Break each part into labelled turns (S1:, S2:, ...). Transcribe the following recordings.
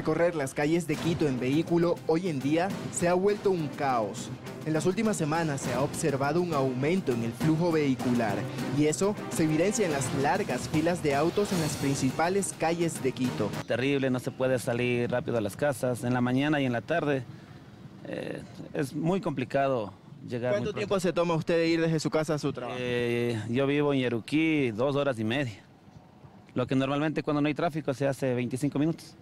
S1: Recorrer las calles de Quito en vehículo hoy en día se ha vuelto un caos. En las últimas semanas se ha observado un aumento en el flujo vehicular y eso se evidencia en las largas filas de autos en las principales calles de Quito.
S2: Terrible, no se puede salir rápido a las casas en la mañana y en la tarde. Es muy complicado llegar.
S1: ¿Cuánto tiempo se toma usted de ir desde su casa a su trabajo?
S2: Yo vivo en Yaruquí 2 horas y media. Lo que normalmente cuando no hay tráfico se hace 25 minutos.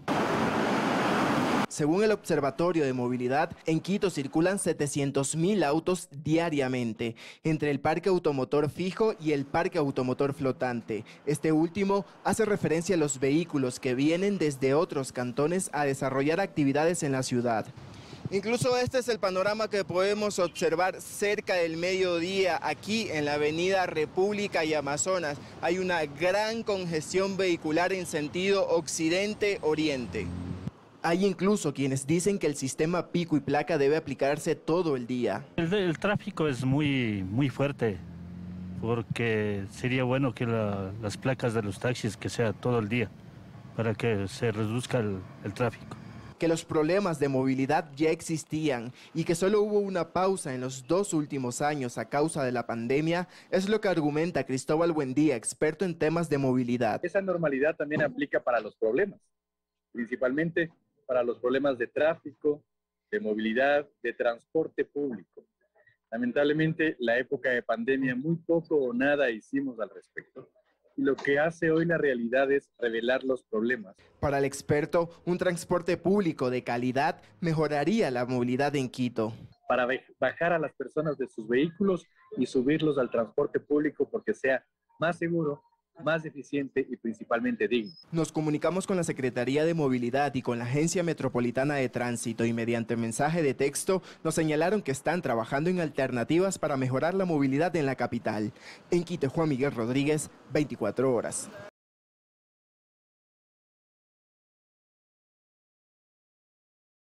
S1: Según el Observatorio de Movilidad, en Quito circulan 700.000 autos diariamente, entre el parque automotor fijo y el parque automotor flotante. Este último hace referencia a los vehículos que vienen desde otros cantones a desarrollar actividades en la ciudad. Incluso este es el panorama que podemos observar cerca del mediodía aquí en la avenida República y Amazonas. Hay una gran congestión vehicular en sentido occidente-oriente. Hay incluso quienes dicen que el sistema pico y placa debe aplicarse todo el día.
S3: El tráfico es muy fuerte, porque sería bueno que las placas de los taxis que sea todo el día, para que se reduzca el tráfico.
S1: Que los problemas de movilidad ya existían y que solo hubo una pausa en los 2 últimos años a causa de la pandemia, es lo que argumenta Cristóbal Buendía, experto en temas de movilidad.
S4: Esa normalidad también aplica para los problemas, principalmente para los problemas de tráfico, de movilidad, de transporte público. Lamentablemente, la época de pandemia muy poco o nada hicimos al respecto. Y lo que hace hoy la realidad es revelar los problemas.
S1: Para el experto, un transporte público de calidad mejoraría la movilidad en Quito.
S4: Para bajar a las personas de sus vehículos y subirlos al transporte público porque sea más seguro, más eficiente y principalmente digno.
S1: Nos comunicamos con la Secretaría de Movilidad y con la Agencia Metropolitana de Tránsito y mediante mensaje de texto nos señalaron que están trabajando en alternativas para mejorar la movilidad en la capital. En Quito, Juan Miguel Rodríguez, 24 horas.